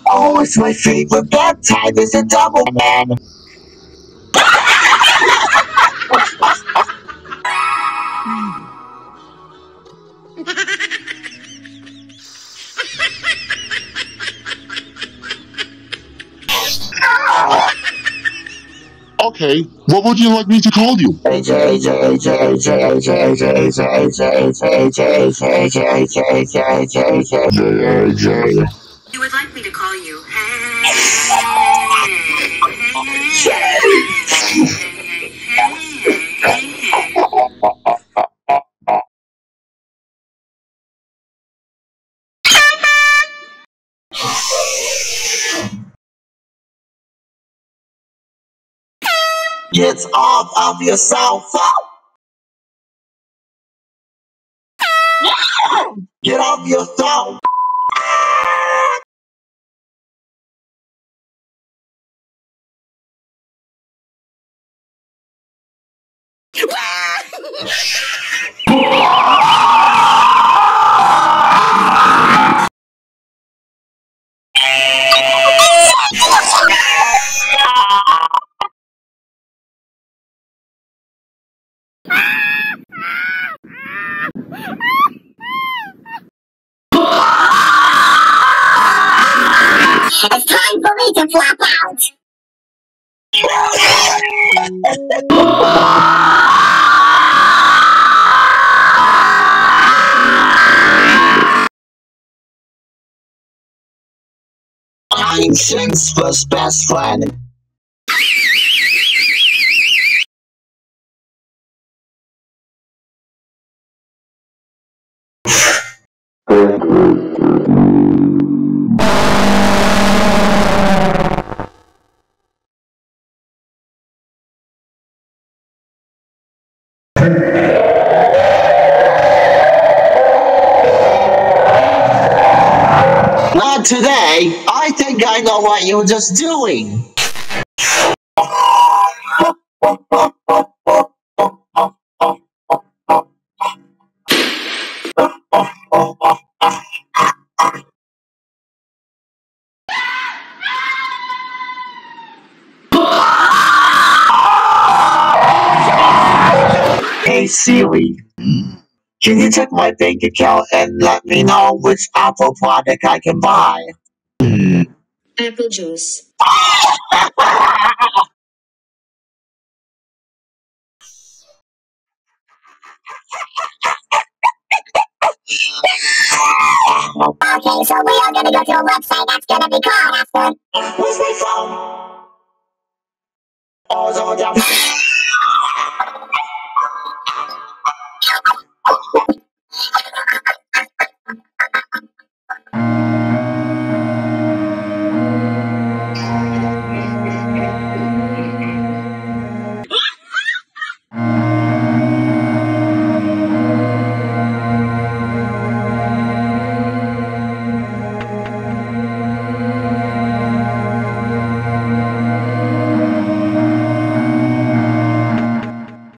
Oh, it's my favorite bedtime. It's a double man. Okay, what would you like me to call you? You would like me to call you. Get off of your cell phone. Get off your phone. It's time for me to flap out! I'm Shakespeare's best friend. Not today. I think I know what you're just doing. Hey Siri, can you check my bank account and let me know which Apple product I can buy? Apple juice. Okay, so we are gonna go to a website that's gonna be called after. Where's my phone? Oh, it's over there.